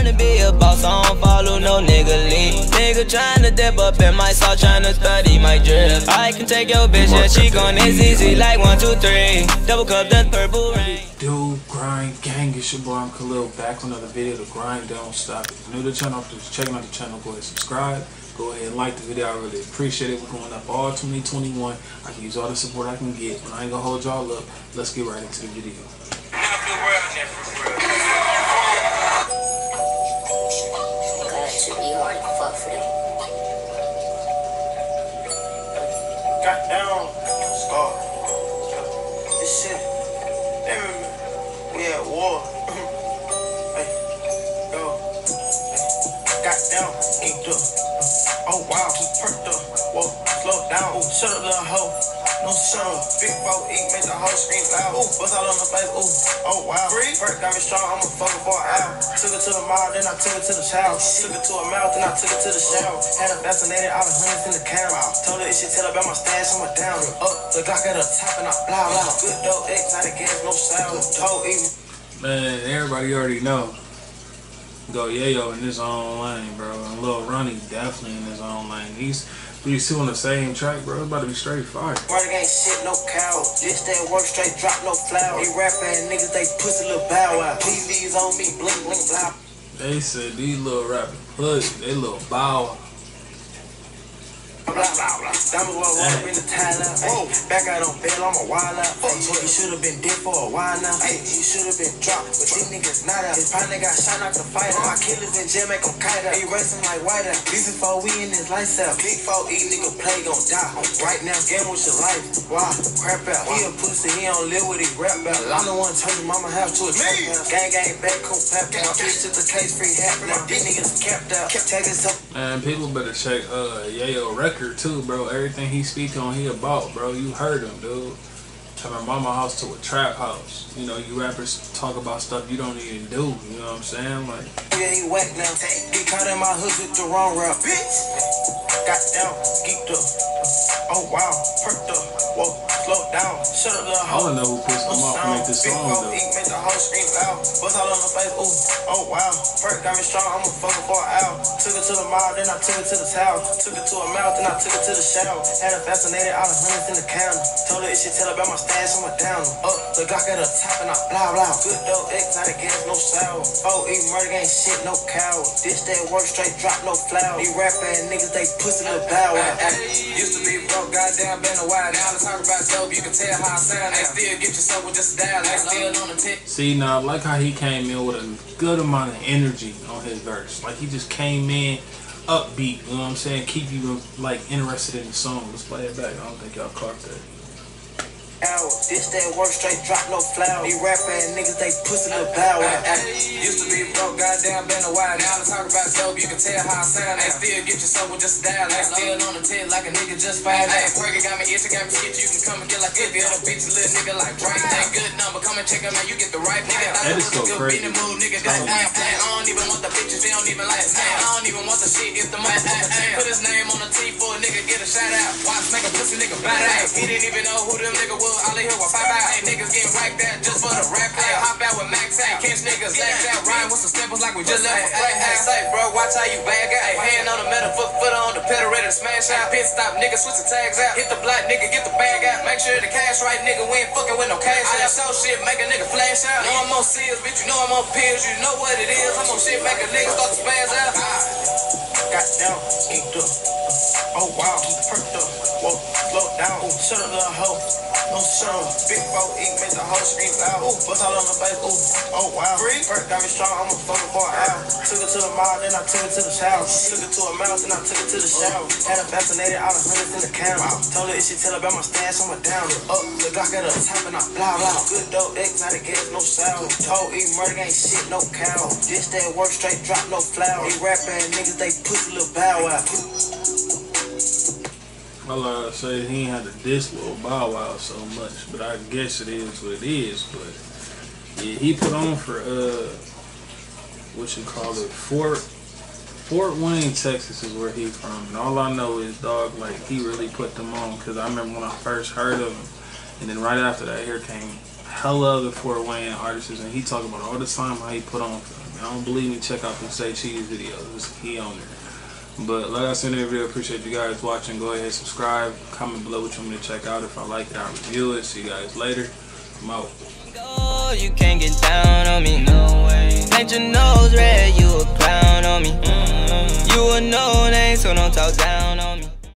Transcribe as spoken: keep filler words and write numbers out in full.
tryna be a boss, I don't follow no nigga lead. Nigga tryna dip up in my sauce, tryna study my drip. I can take your bitch and she gon' it's easy like one, two, three. Double cup, that purple rain. Dude, grind gang, it's your boy, I'm Khalil, back with another video. The grind don't stop. If you're new to the channel, if you're checking out the channel, go ahead and subscribe. Go ahead and like the video, I really appreciate it. We're going up all twenty twenty-one. I can use all the support I can get, but I ain't gonna hold y'all up. Let's get right into the video. Got down, scar. This shit, damn, we at war. Hey, go. Hey. Got down, geeked up. Oh wow, perked up. Whoa, slow down. Ooh, shut up, little hoe. No shut up. Big four E, make the whole scream loud. Ooh, bust all on the face. Ooh, oh wow. Free. Perk got me strong. I'm a fucker for an hour. Took it to the mall, then I took it to the shower. Took it to a mouth, then I took it to the shower. Had her fascinated, all the hundreds in the camera. Told her it should tell about my stash, I'm a down. Up, the Glock at the top, and I blow out. Good dope, X, not against no sour. Toe even. Man, everybody already know. Go Yayo in his own lane, bro. And Lil Ronnie definitely in his own lane. These these two on the same track, bro. It's about to be straight fire. Work ain't shit, no cow. This that work straight, drop no flower. They rap ass niggas, they pussy little bow out. T Vs on me, blink, blink, blah. They said these little rapping pussy, they little bow. Blah, blah, blah. Diamonds well roll up in the tile out. Whoa, back out on bail, I'm a wild out. Fuck, you should've been dead for a while now. Hey, you should've been dropped, but these niggas not out. His partner got shot out to fight out. My killers in jail make them kite out. He racing like white out. This before we in his lights out. Big four E nigga play gon' die. Right now, gamble with your life. Why? Crap out. He a pussy, he don't live with his rap out. I'm the one turning mama house to a trap house. Gang gang back, cool pap out. Bitch took the case free hat now. These niggas capped out. Kept tagging some. Man, people better check uh Yayo record too, bro. Everything he speak on, he about, bro. You heard him, dude. Turn mama house to a trap house. You know, you rappers talk about stuff you don't even do. You know what I'm saying? Like, yeah, he whack now. Get caught in my hood with the wrong rap, bitch. Got down, geeked up. Oh wow, perked up. Whoa, slow down. Shut up, little I hoe. don't know who pissed him off to make this song, though. Big make the whole scream loud. Bust all on the face. Ooh, oh wow. Perk got me strong. I'm a fucker for an hour. Took it to the mall, then I took it to the tower. Took it to a mouth, then I took it to the shower. Had her fascinated, all the hundreds in the counter. Told her it should tell about my stash, I'm a down. Up, the Glock at the top, and I blah blah. Good dope, X, not against no sour. Oh, E murder ain't shit, no coward. This that work straight, drop no flower. These rap ass niggas, they pussy little bow out. Used to be broke, goddamn, been a while. Now to talk about dope, you can tell how I sound. They still get yourself with just a dial. They still on the tip. See, now, I like how he came in with a good amount of energy on his verse. Like, he just came in upbeat, you know what I'm saying? Keep you, like, interested in the song. Let's play it back. I don't think y'all caught that. This that work straight, drop no flower. These rap ass niggas, they pussy little bow out. Used to be broke, goddamn, been a while. Now to talk about dope, you can tell how I sound. They still get yourself with just a dial. They still on the tip like a nigga just fired out. Perky got me itching, got me skitchy. You can come and get like it. Get a bitch, a little nigga like Drake. That good number, come and check him out. You get the right nigga. That is so crazy. Good mood, nigga. That's I don't even want the bitches, they don't even like the name. I don't even want the shit, it's the motherfucker. Put his name on the T for a nigga, get a shout out. Watch make a pussy nigga bite out. He didn't even know who them nigga was. All they heard was five out. Hey, niggas getting whacked out just for the rap play. Hop out with Max out, catch niggas laughed out. Rhyme with some staples like we just left a flat hat. Say, bro, watch how you bag out. Hand on the metal, foot, foot on the pedal, ready to smash out. Pit stop, nigga, switch the tags out. Hit the block, nigga, get the bag out. Make sure the cash right, nigga, we ain't fucking with no cash out. So shit, make a nigga flash out. Know I'm on seals, bitch, you know I'm on pills. You know what it is. I'm on shit, make a nigga start to spaz out. Got down, geeked up. Oh wow, perked up. Whoa, slow down. Ooh, shut up, little hoe. No shut up. Big four E, make the whole scream loud. Ooh, bust all on the face. Ooh, oh wow. Free. Perk got me strong. I'm a fucker for an hour. Took it to the mall, then I took it to the shower. Took it to a mouth, then I took it to the shower. Had her fascinated, all the hundreds in the counter. Told her it should tell about my stash, I'm a down. Up, the Glock at the top, and I blah blah. Good dope, X, not against no sour. Told E murder ain't shit, no cow. This that work straight, drop no flower. These rap ass niggas, they pussy little bow out. Well, I say he ain't had to diss Lil Bow Wow so much, but I guess it is what it is. But yeah, he put on for uh, what you call it, Fort Fort Wayne, Texas is where he from, and all I know is, dog, like, he really put them on, because I remember when I first heard of him, and then right after that, here came hella other Fort Wayne artists, and he talking about all the time how he put on for them. I don't believe me, check out them Say Cheese videos. He on there. But like I said in the video, appreciate you guys watching. Go ahead, subscribe, comment below what you want me to check out. If I like it, I'll review it. See you guys later. I'm out. Go, you can't get down on me. No way. Paint your nose red, you a clown on me. Mm-hmm. You a no name, so don't talk down on me.